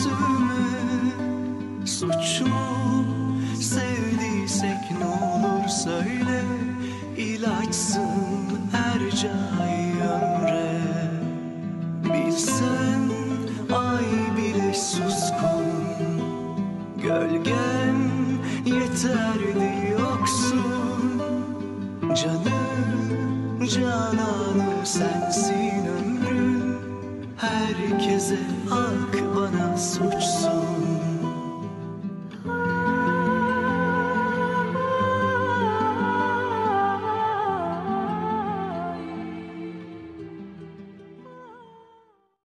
üstüme. Suç mu sevdiysek ne olur söyle, ilaçsın Hercai ömre. Bilsen ay bile suskun, gölgen yeterdi yoksun. Canım cananı sensin ömrüm, herkese hak bana suçsun.